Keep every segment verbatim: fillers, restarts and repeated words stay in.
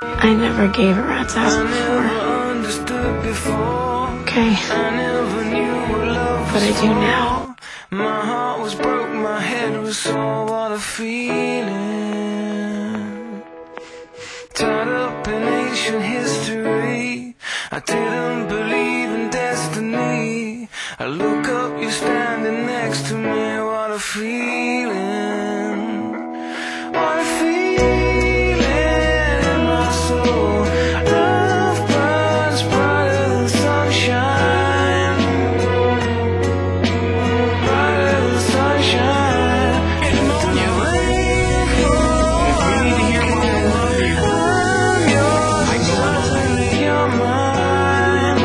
I never gave a rat's ass before. Okay. But I do now. My heart was broke, my head was sore, what a feeling. Tied up in ancient history, I didn't believe in destiny. I look up, you're standing next to me, what a feeling. What a feeling in my soul. Love burns brighter than sunshine, brighter than sunshine. You ain't I'm yours, suddenly you're mine.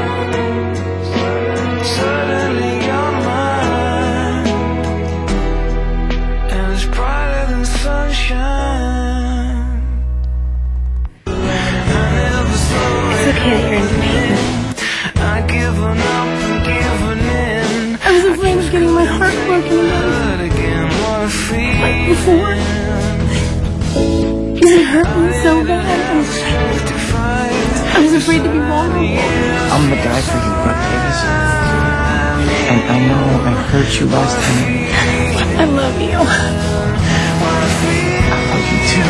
Suddenly you're mine, and it's brighter than sunshine. It's okay that you're into me. I've given up and given in. I was afraid of getting my heart broken again. What a feeling. like before. Because it hurt me so bad. I was afraid to be vulnerable. I'm the guy for you, Brooke Davis. And I know I hurt you last time. I love you. I love you too.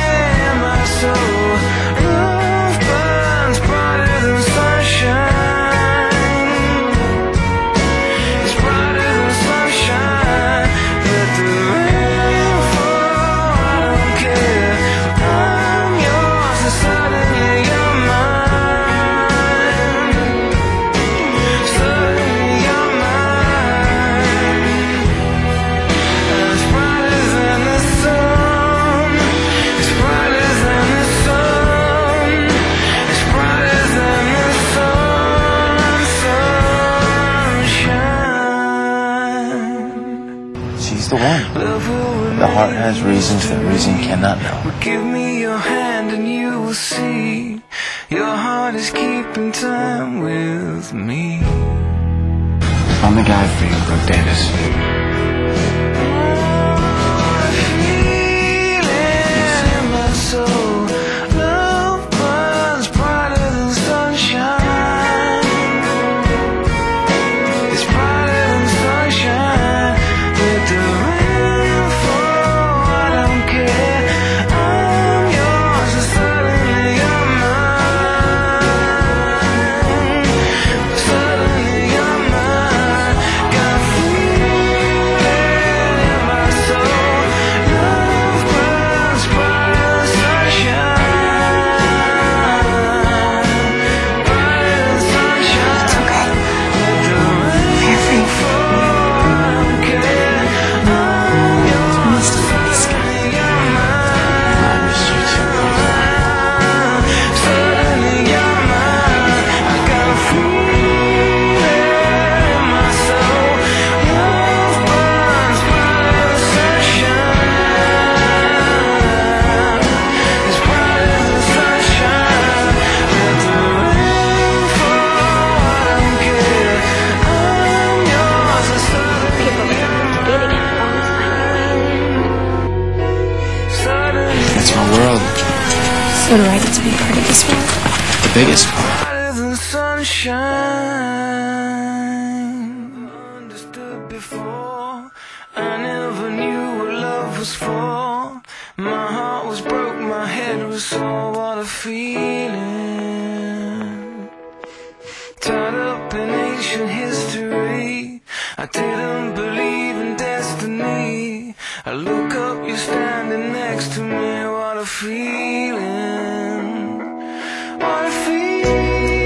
Love burns brighter than sunshine. It's brighter than sunshine. Let the rain fall, I don't care. I'm yours and suddenly you're mine. Suddenly you're mine. It's brighter than the sun. It's brighter than the sun. It's brighter than the sun. Sunshine. She's the one. The heart has reasons that reason cannot know. Give me your hand and you will see. Your heart is keeping time with me. I'm the guy for you, Brooke Davis. That's my world. So do I get to be part of this world? The biggest part. Brighter than sunshine. Understood before. I never knew what love was for. My heart was broke, my head was sore. What a feeling. Tied up in ancient history. I didn't believe in destiny. I look up, you're standing next to me. What a feeling.